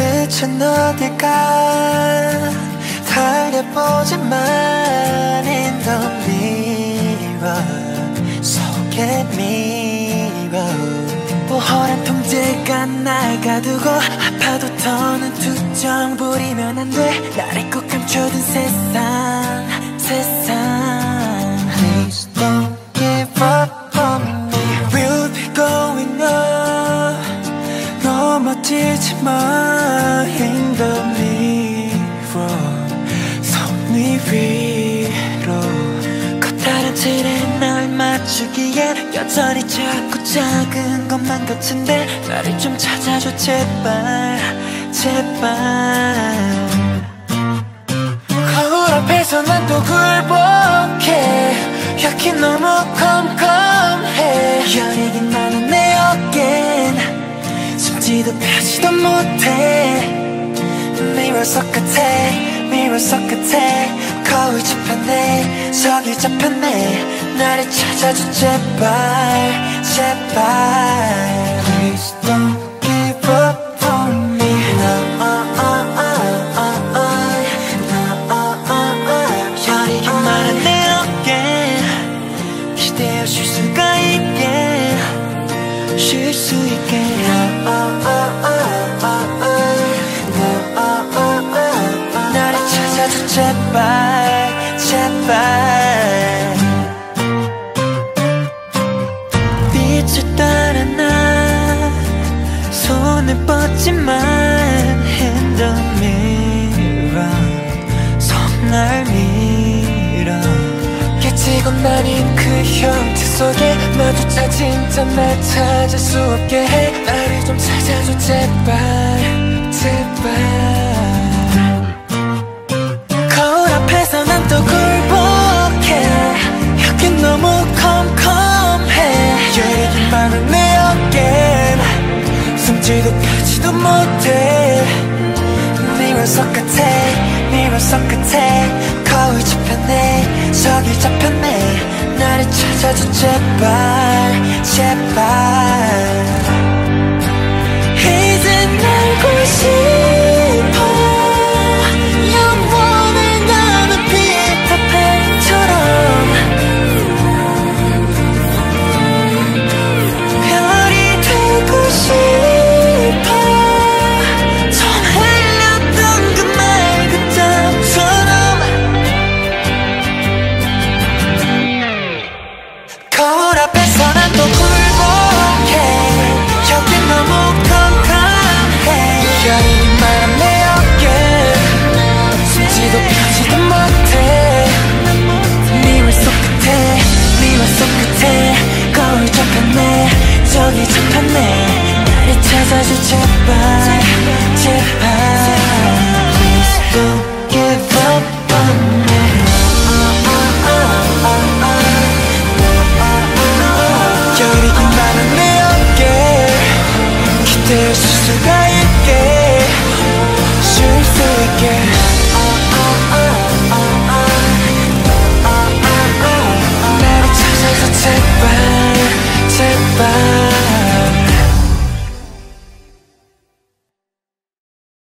끝은 어딜까 달려보지만 in the mirror 속에 mirror 보호란 통제가 날 가두고 아파도 더는 투정 부리면 안 돼 나를 꼭 감춰둔 세상 Please don't give up on me We'll be going up 넘어지지만 in the mirror 손 위로 커다란 틀에 날 맞추기엔 여전히 자꾸 작은 것만 같은데 나를 좀 찾아줘 제발 제발 거울 앞에서 난 또 굴복해 여기 너무 컴컴해 여리긴 많은 내 어깨엔 숨지도 펴지도 못해 Mirror 속 같아 Mirror 속 같아 거울 잡혔네 저기 잡혔네 나를 찾아줘 제발 제발 Please don't give up on me 여리긴 많은 내 어깨 기대어 쉴 수가 있게 쉴 수 있게 나를 찾아줘 제발 제발 빛을 따라 나 손을 뻗지만 in the mirror 날 밀어 깨지고 나뉜 그 형태 속에 마주쳐 진짜 날 찾을 수 없게 해 나를 좀 찾아줘 제발 제발 거울 앞에서 난 또 굴복해 여긴 너무 컴컴해 여리긴 많은 내 어깨엔 숨지도 펴지도 못해 Mirror 속 같아 Mirror 속 같아 거울 잡혔네 저기 잡혔네 나를 찾아줘 제발 제발 이제 알고 싶어 영원을 나는 피터팬처럼 별이 되고 싶어 거울 앞에서 난 또 굴복해 여긴 너무 컴컴해 여리긴 많은 내 어깨 숨지도 펴지도 못해 Mirror 속 끝에 Mirror 속 끝에 거울 잡혔네 저기 잡혔네 나를 찾아줘 제발 제발 Please don't give up on me 여리긴 많은 내 어깨 기대어